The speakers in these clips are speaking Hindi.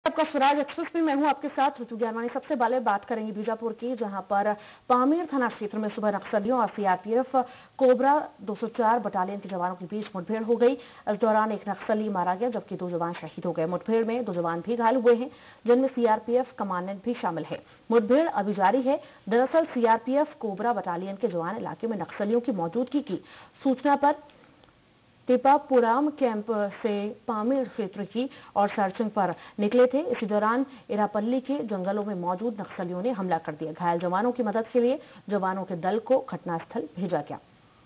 आपका स्वराज एक्सप्रेस में मैं हूं आपके साथ ऋतु ज्ञानवानी। सबसे पहले बात करेंगे बीजापुर की, जहां पर पामेर थाना क्षेत्र में सुबह नक्सलियों और सीआरपीएफ कोबरा 204 बटालियन के जवानों के बीच मुठभेड़ हो गई। इस दौरान एक नक्सली मारा गया जबकि 2 जवान शहीद हो गए। मुठभेड़ में 2 जवान भी घायल हुए हैं, जिनमें सीआरपीएफ कमांडेंट भी शामिल है। मुठभेड़ अभी जारी है। दरअसल सीआरपीएफ कोबरा बटालियन के जवान इलाके में नक्सलियों की मौजूदगी की सूचना पर टिपापुराम कैंप से पामेर क्षेत्र की और सर्चिंग पर निकले थे। इसी दौरान इरापल्ली के जंगलों में मौजूद नक्सलियों ने हमला कर दिया। घायल जवानों की मदद के लिए जवानों के दल को घटनास्थल भेजा गया।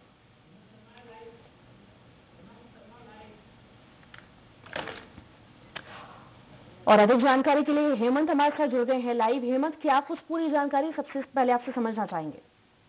और अधिक जानकारी के लिए हेमंत हमारे साथ जुड़ गए हैं लाइव। हेमंत, क्या कुछ पूरी जानकारी सबसे पहले आपसे समझना चाहेंगे?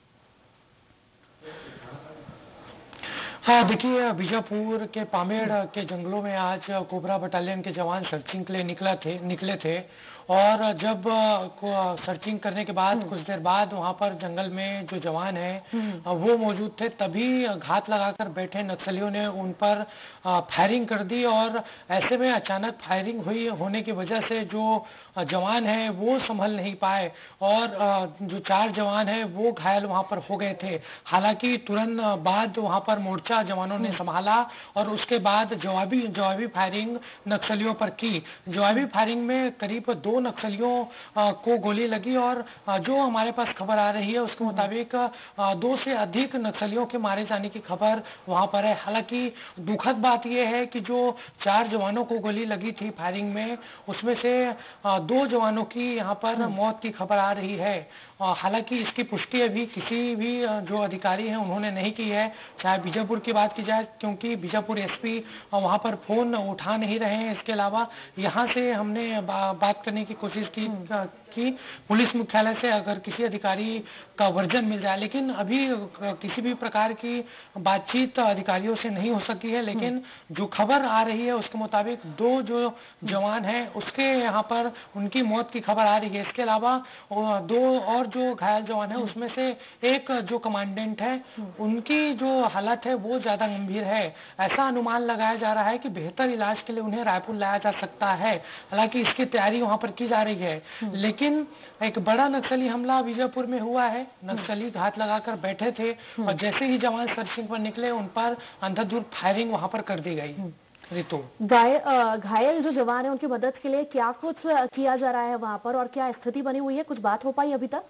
हाँ, देखिए, बीजापुर के पामेड़ के जंगलों में आज कोबरा बटालियन के जवान सर्चिंग के लिए निकले थे और जब सर्चिंग करने के बाद कुछ देर बाद वहां पर जंगल में जो जवान हैं वो मौजूद थे, तभी घात लगाकर बैठे नक्सलियों ने उन पर फायरिंग कर दी और ऐसे में अचानक फायरिंग होने की वजह से जो जवान हैं वो संभल नहीं पाए और जो 4 जवान हैं वो घायल वहां पर हो गए थे। हालांकि तुरंत बाद वहां पर मोर्चा जवानों ने संभाला और उसके बाद जवाबी फायरिंग नक्सलियों पर की। जवाबी फायरिंग में करीब 2 नक्सलियों को गोली लगी और जो हमारे पास खबर आ रही है उसके मुताबिक 2 से अधिक नक्सलियों के मारे जाने की खबर वहां पर है। हालांकि दुखद बात यह है कि जो 4 जवानों को गोली लगी थी फायरिंग में, उसमें से 2 जवानों की यहाँ पर मौत की खबर आ रही है। हालांकि इसकी पुष्टि अभी किसी भी जो अधिकारी हैं उन्होंने नहीं की है। चाहे बीजापुर की बात की जाए, क्योंकि बीजापुर एसपी वहां पर फोन उठा नहीं रहे हैं। इसके अलावा यहाँ से हमने बात करने की कोशिश की कि पुलिस मुख्यालय से अगर किसी अधिकारी का वर्जन मिल जाए, लेकिन अभी किसी भी प्रकार की बातचीत अधिकारियों से नहीं हो सकी है। लेकिन जो खबर आ रही है उसके मुताबिक 2 जो जवान हैं उसके यहाँ पर उनकी मौत की खबर आ रही है। इसके अलावा 2 और जो घायल जवान है उसमें से एक जो कमांडेंट है उनकी जो हालत है वो ज्यादा गंभीर है। ऐसा अनुमान लगाया जा रहा है कि बेहतर इलाज के लिए उन्हें रायपुर लाया जा सकता है। हालांकि इसकी तैयारी वहां पर की जा रही है। लेकिन एक बड़ा नक्सली हमला बीजापुर में हुआ है। नक्सली घात लगाकर बैठे थे और जैसे ही जवान सर्चिंग पर निकले उन पर अंधाधुंध फायरिंग वहां पर कर दी गई। ऋतु, घायल जो जवान है उनकी मदद के लिए क्या कुछ किया जा रहा है वहां पर और क्या स्थिति बनी हुई है? कुछ बात हो पाई अभी तक?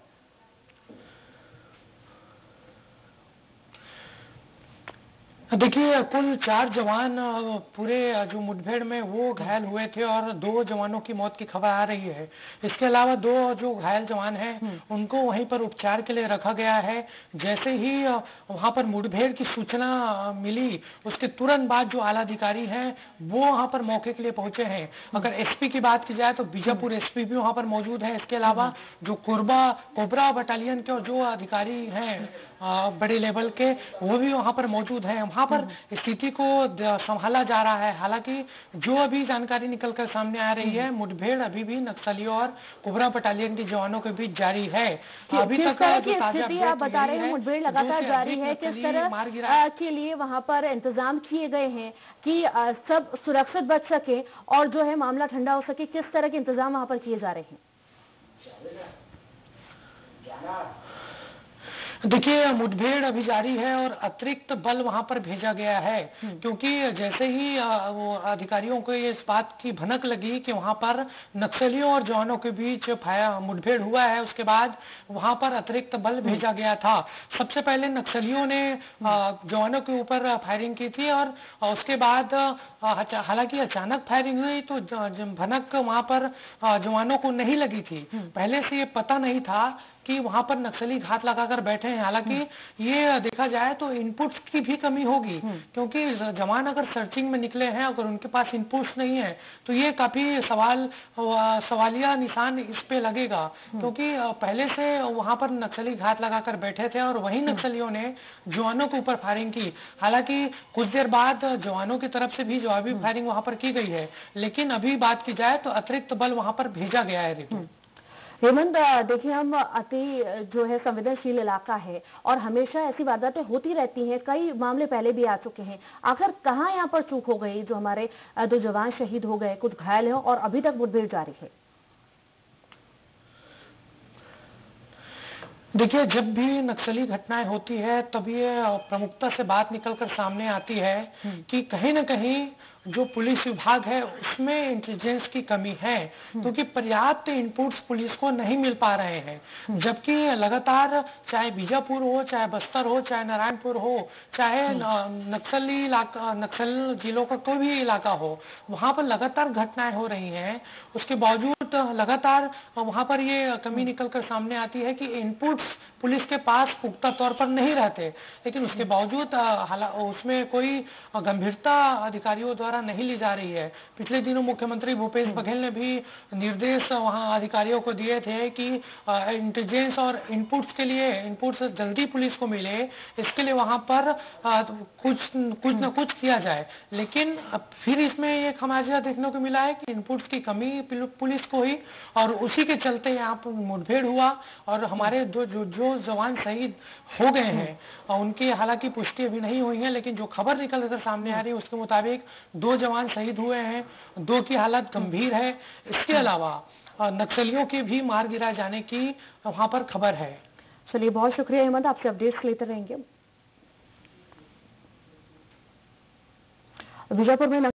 देखिए, कुल 4 जवान पूरे जो मुठभेड़ में वो घायल हुए थे और 2 जवानों की मौत की खबर आ रही है। इसके अलावा 2 जो घायल जवान हैं उनको वहीं पर उपचार के लिए रखा गया है। जैसे ही वहां पर मुठभेड़ की सूचना मिली उसके तुरंत बाद जो आला अधिकारी हैं वो वहां पर मौके के लिए पहुंचे हैं। अगर एसपी की बात की जाए तो बीजापुर एसपी भी वहां पर मौजूद है। इसके अलावा जो कोबरा बटालियन के जो अधिकारी हैं बड़े लेवल के, वो भी वहां पर मौजूद हैं। वहां पर स्थिति को संभाला जा रहा है। हालांकि जो अभी जानकारी निकलकर सामने आ रही है, मुठभेड़ अभी भी नक्सलियों और कोबरा बटालियन के जवानों के बीच जारी है। अभी तक जो स्थिति आप बता रहे हैं, मुठभेड़ लगातार जारी है। किस तरह के लिए वहां पर इंतजाम किए गए हैं कि सब सुरक्षित बच सके और जो है मामला ठंडा हो सके? किस तरह के इंतजाम वहां पर किए जा रहे हैं? देखिए, मुठभेड़ अभी जारी है और अतिरिक्त बल वहां पर भेजा गया है, क्योंकि जैसे ही वो अधिकारियों को इस बात की भनक लगी कि वहां पर नक्सलियों और जवानों के बीच मुठभेड़ हुआ है, उसके बाद वहां पर अतिरिक्त बल भेजा गया था। सबसे पहले नक्सलियों ने जवानों के ऊपर फायरिंग की थी और उसके बाद हालांकि अचानक फायरिंग हुई तो भनक वहां पर जवानों को नहीं लगी थी। पहले से ये पता नहीं था कि वहां पर नक्सली घात लगाकर बैठे हैं। हालांकि ये देखा जाए तो इनपुट्स की भी कमी होगी, क्योंकि जवान अगर सर्चिंग में निकले हैं, अगर उनके पास इनपुट्स नहीं है तो ये काफी सवालिया निशान इस पे लगेगा, क्योंकि पहले से वहां पर नक्सली घात लगाकर बैठे थे और वही नक्सलियों ने जवानों के ऊपर फायरिंग की। हालांकि कुछ देर बाद जवानों की तरफ से भी जवाबी फायरिंग वहां पर की गई है, लेकिन अभी बात की जाए तो अतिरिक्त बल वहां पर भेजा गया है। हेमंत, देखिए हम जो है संवेदनशील इलाका है और हमेशा ऐसी वारदातें होती रहती हैं। कई मामले पहले भी आ चुके हैं। आखिर कहाँ यहाँ पर चूक हो गई जो हमारे दो जवान शहीद हो गए, कुछ घायल हैं और अभी तक मुठभेड़ जारी है? देखिए, जब भी नक्सली घटनाएं होती है तब ये प्रमुखता से बात निकलकर सामने आती है कि कहीं न कहीं जो पुलिस विभाग है उसमें इंटेलिजेंस की कमी है, क्योंकि पर्याप्त इनपुट्स पुलिस को नहीं मिल पा रहे हैं। जबकि लगातार चाहे बीजापुर हो, चाहे बस्तर हो, चाहे नारायणपुर हो, चाहे नक्सली इलाका, नक्सल जिलों का कोई भी इलाका हो, वहां पर लगातार घटनाएं हो रही हैं। उसके बावजूद लगातार वहां पर ये कमी निकलकर सामने आती है कि इनपुट्स पुलिस के पास पुख्ता तौर पर नहीं रहते, लेकिन उसके बावजूद उसमें कोई गंभीरता अधिकारियों द्वारा नहीं ली जा रही है। पिछले दिनों मुख्यमंत्री भूपेश बघेल ने भी निर्देश वहां अधिकारियों को दिए थे कि इंटेलिजेंस और इनपुट्स के लिए इनपुट्स जल्दी पुलिस को मिले, इसके लिए वहां पर कुछ न कुछ किया जाए। लेकिन फिर इसमें ये खमियाजा देखने को मिला है कि इनपुट्स की कमी पुलिस को ही, और उसी के चलते यहाँ पर मुठभेड़ हुआ और हमारे जो जवान शहीद हो गए हैं उनकी हालांकि पुष्टि अभी नहीं हुई है, लेकिन जो खबर निकल कर सामने आ रही है उसके मुताबिक 2 जवान शहीद हुए हैं, 2 की हालत गंभीर है। इसके अलावा नक्सलियों के भी मार गिराए जाने की वहां पर खबर है। चलिए, बहुत शुक्रिया हेमंत, आपसे अपडेट्स लेते रहेंगे। बीजापुर में